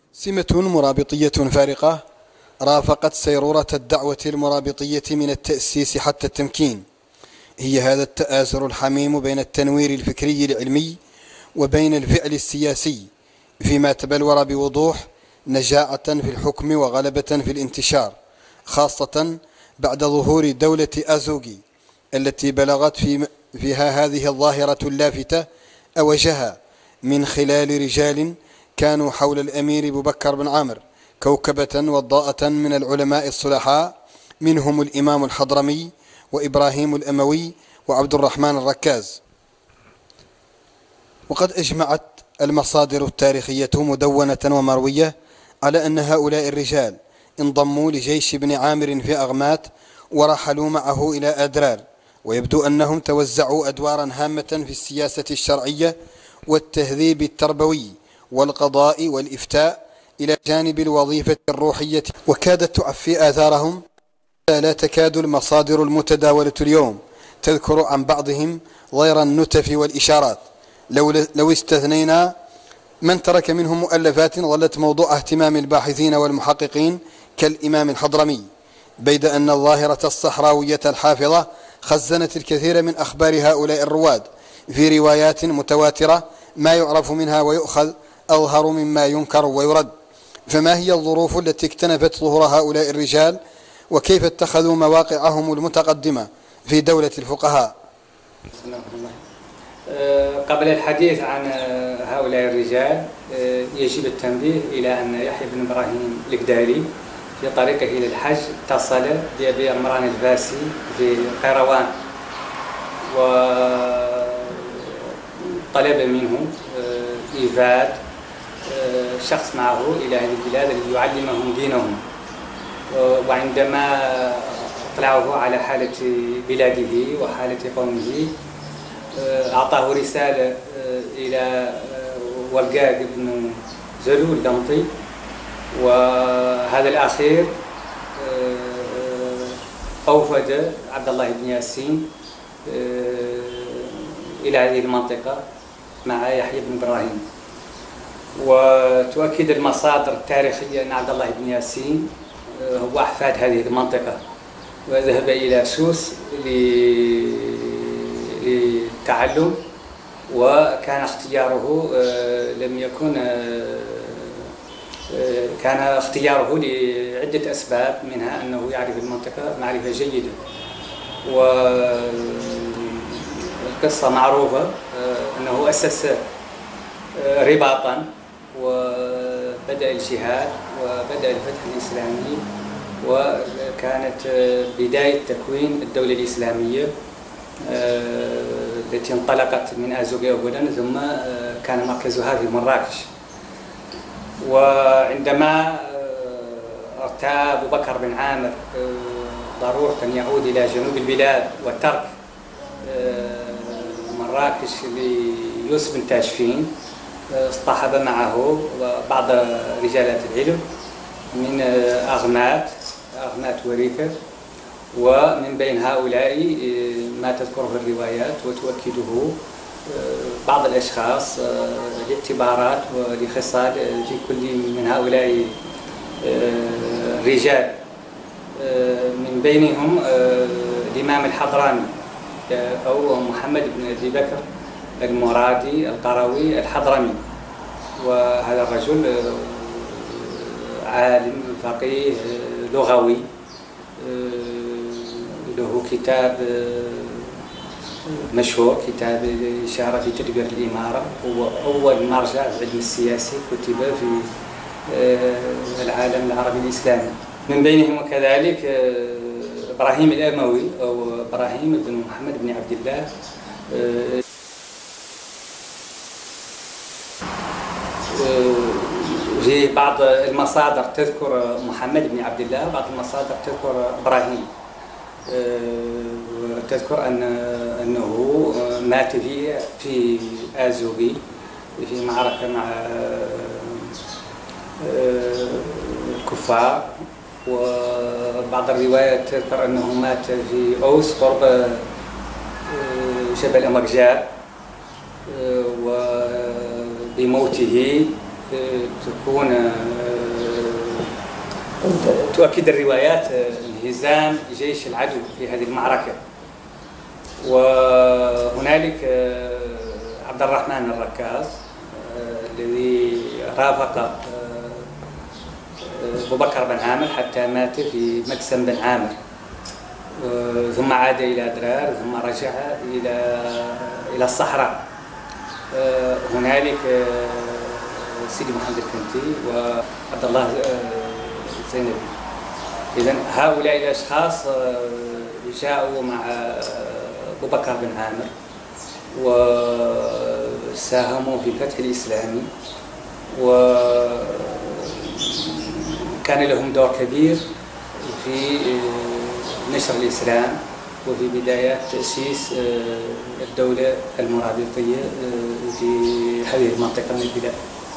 سمة مرابطية فارقة رافقت سيرورة الدعوة المرابطية من التأسيس حتى التمكين، هي هذا التآزر الحميم بين التنوير الفكري العلمي وبين الفعل السياسي، فيما تبلور بوضوح نجاعة في الحكم وغلبة في الانتشار، خاصة بعد ظهور دولة أزوغي التي بلغت فيها هذه الظاهرة اللافتة أوجها من خلال رجال كانوا حول الأمير أبو بكر بن عامر كوكبة وضاءة من العلماء الصلحاء، منهم الإمام الحضرمي وإبراهيم الأموي وعبد الرحمن الركاز. وقد أجمعت المصادر التاريخية مدونة ومروية على أن هؤلاء الرجال انضموا لجيش ابن عامر في أغمات ورحلوا معه إلى أدرار، ويبدو أنهم توزعوا أدوارا هامة في السياسة الشرعية والتهذيب التربوي والقضاء والإفتاء إلى جانب الوظيفة الروحية، وكادت تعفي آثارهم. لا تكاد المصادر المتداولة اليوم تذكر عن بعضهم غير النتف والإشارات، لو استثنينا من ترك منهم مؤلفات ظلت موضوع اهتمام الباحثين والمحققين كالإمام الحضرمي، بيد أن الظاهرة الصحراوية الحافظة خزنت الكثير من أخبار هؤلاء الرواد في روايات متواترة، ما يعرف منها ويؤخذ أظهر مما ينكر ويرد. فما هي الظروف التي اكتنفت ظهور هؤلاء الرجال، وكيف اتخذوا مواقعهم المتقدمة في دولة الفقهاء؟ قبل الحديث عن هؤلاء الرجال يجب التنبيه إلى أن يحيى بن إبراهيم الكداري في طريقه إلى الحج اتصل بأبي عمران الفاسي في قيروان وطلب منه إيفاد شخص معه إلى هذه البلاد التي يعلمهم دينهم. وعندما اطلعه على حالة بلاده وحالة قومه أعطاه رسالة إلى ورقاق بن زلول القمطي، وهذا الأخير أوفد عبد الله بن ياسين إلى هذه المنطقة مع يحيى بن إبراهيم. وتؤكد المصادر التاريخية أن عبد الله بن ياسين هو أحفاد هذه المنطقة، وذهب إلى سوس للتعلم، وكان اختياره لم يكن كان اختياره لعدة أسباب، منها أنه يعرف المنطقة معرفة جيدة. والقصة معروفة أنه أسس رباطا وبدأ الجهاد وبدأ الفتح الإسلامي، وكانت بداية تكوين الدولة الإسلامية التي انطلقت من أزوغي أولا، ثم كان مركزها في مراكش. وعندما ارتأى أبو بكر بن عامر ضرورة أن يعود إلى جنوب البلاد وترك مراكش ليوسف بن تاشفين، اصطحب معه بعض رجالات العلم من أغمات وريكة، ومن بين هؤلاء ما تذكره الروايات وتؤكده بعض الأشخاص لاعتبارات ولخصال في كل من هؤلاء الرجال، من بينهم الإمام الحضرمي أو محمد بن أبي بكر المرادي القروي الحضرمي. وهذا الرجل عالم فقيه لغوي، له كتاب مشهور، كتاب الإشارة في تدبير الإمارة، هو أول مرجع في العلم السياسي كتب في العالم العربي الإسلامي. من بينهم كذلك إبراهيم الأموي أو إبراهيم بن محمد بن عبد الله. في بعض المصادر تذكر محمد بن عبد الله، بعض المصادر تذكر إبراهيم، وتذكر أنه مات في أزوغي في معركة مع الكفار. وبعض الروايات تذكر أنه مات في أوس قرب جبل أمرجال، وبموته تكون تؤكد الروايات انهزام جيش العدو في هذه المعركة. وهنالك عبد الرحمن الركاز الذي رافق أبو بكر بن عامر حتى مات في مقسم بن عامر، ثم عاد إلى أدرار، ثم رجع إلى الصحراء. هنالك سيدي محمد الكنتي وعبد الله زينبي. إذن هؤلاء الأشخاص جاءوا مع أبو بكر بن عامر وساهموا في الفتح الإسلامي، وكان لهم دور كبير في نشر الإسلام وفي بدايات تأسيس الدولة المرابطية في هذه المنطقة من البلاد.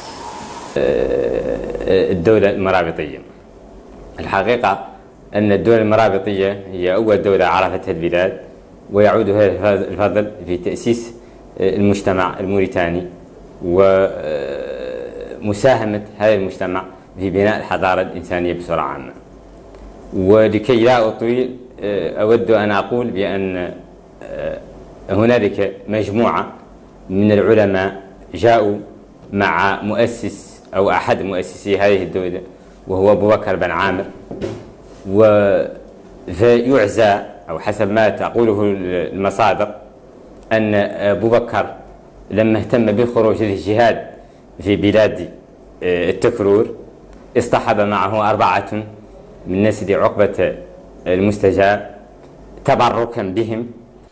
الدولة المرابطية، الحقيقة أن الدولة المرابطية هي أول دولة عرفتها البلاد، ويعود هذا الفضل في تأسيس المجتمع الموريتاني ومساهمة هذا المجتمع في بناء الحضارة الإنسانية بصورة عامة. ولكي لا أطيل أود أن أقول بأن هنالك مجموعة من العلماء جاءوا مع مؤسس أو أحد مؤسسي هذه الدولة وهو أبو بكر بن عامر، ويعزى أو حسب ما تقوله المصادر أن أبو بكر لما اهتم بالخروج للجهاد في بلاد التكرور اصطحب معه 4 من نسل عقبة المستجاب تبركا بهم.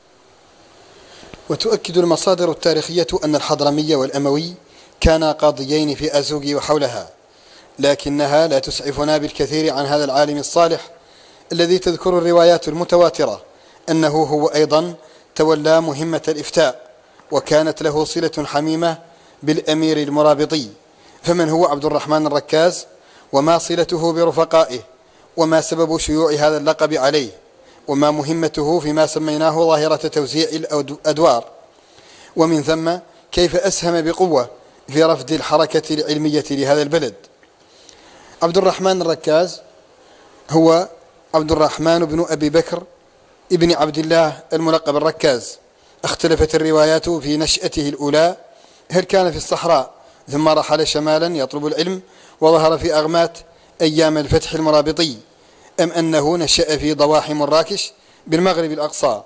وتؤكد المصادر التاريخية أن الحضرمي والأموي كانا قاضيين في أزوغي وحولها، لكنها لا تسعفنا بالكثير عن هذا العالم الصالح الذي تذكر الروايات المتواترة أنه هو أيضا تولى مهمة الإفتاء، وكانت له صلة حميمة بالأمير المرابطي. فمن هو عبد الرحمن الركاز، وما صلته برفقائه، وما سبب شيوع هذا اللقب عليه، وما مهمته فيما سميناه ظاهرة توزيع الأدوار، ومن ثم كيف أسهم بقوة في رفض الحركة العلمية لهذا البلد. عبد الرحمن الركاز هو عبد الرحمن بن أبي بكر ابن عبد الله الملقب الركاز. اختلفت الروايات في نشأته الأولى، هل كان في الصحراء ثم رحل شمالا يطلب العلم وظهر في أغمات أيام الفتح المرابطي، أم أنه نشأ في ضواحي مراكش بالمغرب الأقصى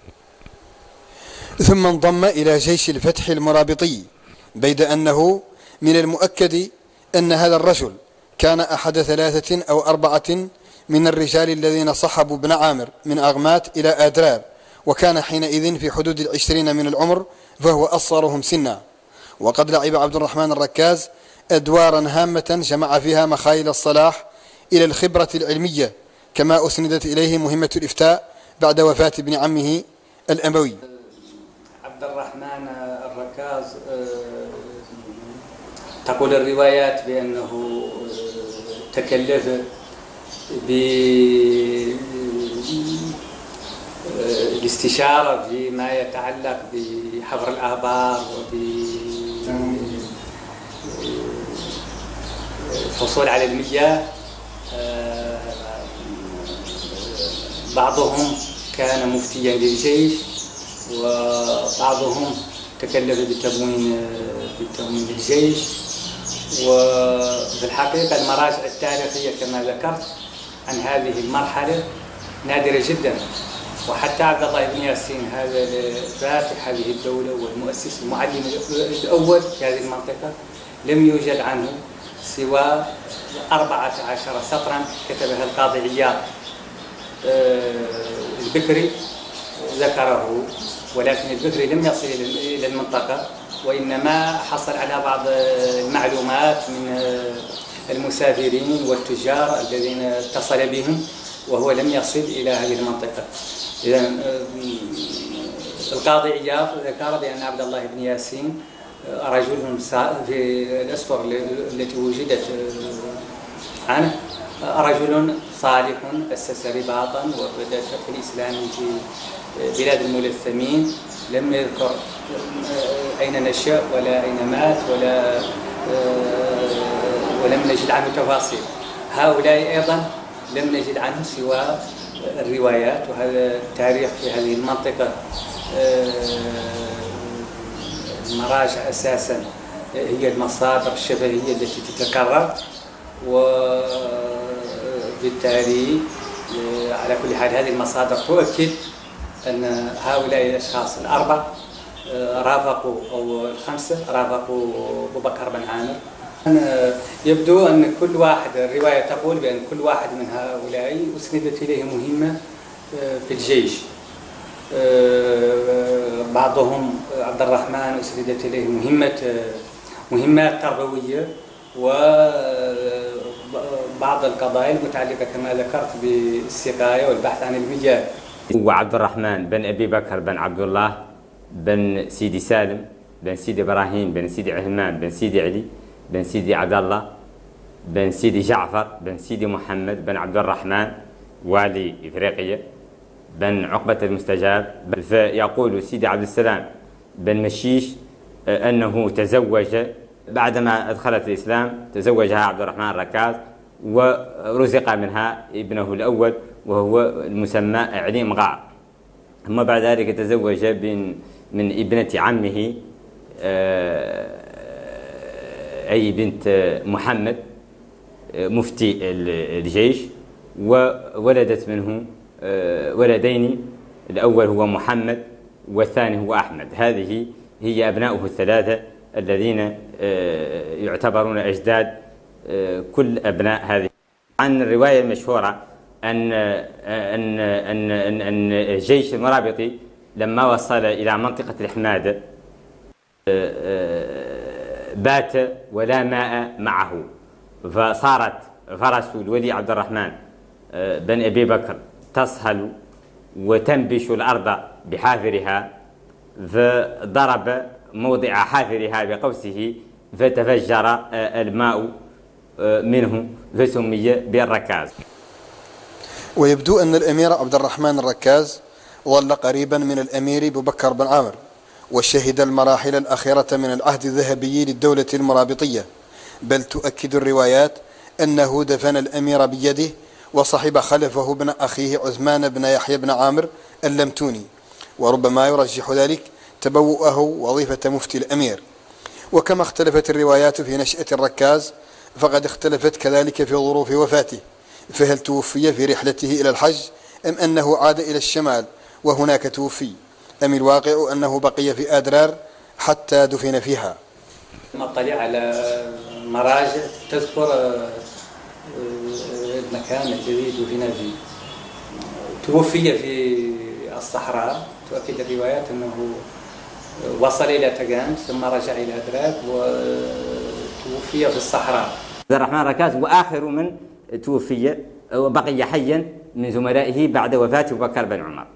ثم انضم إلى جيش الفتح المرابطي، بيد أنه من المؤكد أن هذا الرجل كان أحد 3 أو 4 من الرجال الذين صحبوا ابن عامر من أغمات إلى أدرار، وكان حينئذ في حدود 20 من العمر، فهو أصغرهم سنا. وقد لعب عبد الرحمن الركاز أدوارا هامة جمع فيها مخايل الصلاح إلى الخبرة العلمية، كما أسندت إليه مهمة الإفتاء بعد وفاة ابن عمه الأموي. عبد الرحمن الركاز تقول الروايات بأنه تكلف بالاستشارة فيما يتعلق بحفر الآبار وبالحصول على المياه. بعضهم كان مفتيا للجيش، وبعضهم تكلف بالتموين للجيش. وفي الحقيقة المراجع التاريخية كما ذكرت عن هذه المرحلة نادرة جدا، وحتى عبد الله بن ياسين هذا فاتح هذه الدولة والمؤسس المعلم الأول في هذه المنطقة لم يوجد عنه سوى 14 سطرا كتبها القاضي عياض البكري ذكره، ولكن البكري لم يصل إلى المنطقة، وإنما حصل على بعض المعلومات من المسافرين والتجار الذين اتصل بهم، وهو لم يصل إلى هذه المنطقة. إذن القاضي عياض ذكر بأن عبد الله بن ياسين رجل في الأسطر التي وجدت عنه رجل صالح أسس رباطا وبدأ الفتح الإسلامي في بلاد الملثمين، لم يذكر أين نشأ ولا أين مات ولا ولم نجد عنه تفاصيل. هؤلاء أيضا لم نجد عنهم سوى الروايات، وهذا التاريخ في هذه المنطقة المراجع أساسا هي المصادر الشفهية التي تتكرر، وبالتالي على كل حال هذه المصادر تؤكد أن هؤلاء الأشخاص الأربع رافقوا أو الخمسة رافقوا أبو بكر بن عامر. يبدو أن كل واحد، الرواية تقول بأن كل واحد من هؤلاء أسندت إليه مهمة في الجيش. بعضهم عبد الرحمن أسندت إليه مهمات تربوية، وبعض القضايا المتعلقة كما ذكرت بالسقاية والبحث عن المياه. وعبد الرحمن بن أبي بكر بن عبد الله بن سيدي سالم بن سيدي إبراهيم بن سيدي عثمان بن سيدي علي بن سيدي عبد الله بن سيدي جعفر بن سيدي محمد بن عبد الرحمن والي إفريقيا بن عقبة المستجاب. فيقول سيدي عبد السلام بن مشيش أنه تزوج بعدما أدخلت الإسلام، تزوجها عبد الرحمن الركاز ورزق منها ابنه الأول وهو المسمى عليم غار. ثم بعد ذلك تزوج من ابنة عمه أي بنت محمد مفتي الجيش، وولدت منه ولدين، الأول هو محمد والثاني هو أحمد. هذه هي أبناؤه الثلاثة الذين يعتبرون أجداد كل أبناء هذه. عن الرواية المشهورة أن الجيش المرابطي لما وصل إلى منطقة الحمادة بات ولا ماء معه، فصارت فرس الولي عبد الرحمن بن أبي بكر تصهل وتنبش الأرض بحافرها، فضرب موضع حافرها بقوسه فتفجر الماء منه فسمي بالركاز. ويبدو أن الأمير عبد الرحمن الركاز ظل قريبا من الأمير أبو بكر بن عامر، وشهد المراحل الأخيرة من العهد الذهبي للدولة المرابطية، بل تؤكد الروايات أنه دفن الأمير بيده وصحب خلفه ابن أخيه عثمان بن يحيى بن عامر اللمتوني، وربما يرجح ذلك تبوؤه وظيفة مفتي الأمير. وكما اختلفت الروايات في نشأة الركاز، فقد اختلفت كذلك في ظروف وفاته، فهل توفي في رحلته إلى الحج أم أنه عاد إلى الشمال وهناك توفي، أم الواقع أنه بقي في أدرار حتى دفن فيها؟ نطلع على مراجع تذكر المكان الذي دفن فيه. توفي في الصحراء، تؤكد الروايات أنه وصل إلى تقام ثم رجع إلى أدرار وتوفي في الصحراء. عبد الرحمن الركاز وآخر من توفي وبقي حيا من زملائه بعد وفاة أبو بكر بن عمر،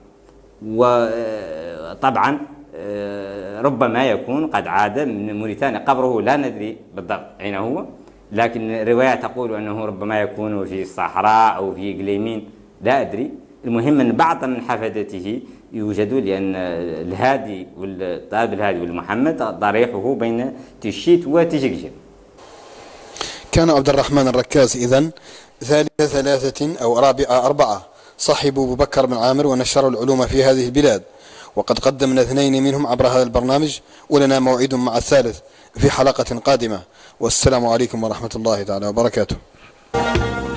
وطبعا ربما يكون قد عاد من موريتانيا، قبره لا ندري بالضبط أين هو، لكن الرواية تقول أنه ربما يكون في الصحراء أو في إقليمين لا أدري. المهم أن بعض من حفدته يوجدوا، لأن الهادي والطالب الهادي والمحمد ضريحه بين تشيت وتجيجي. كان عبد الرحمن الركاز إذن ثالث ثلاثة أو رابع أربعة صاحب أبو بكر بن عامر ونشروا العلوم في هذه البلاد، وقد قدمنا اثنين منهم عبر هذا البرنامج، ولنا موعد مع الثالث في حلقة قادمة، والسلام عليكم ورحمة الله تعالى وبركاته.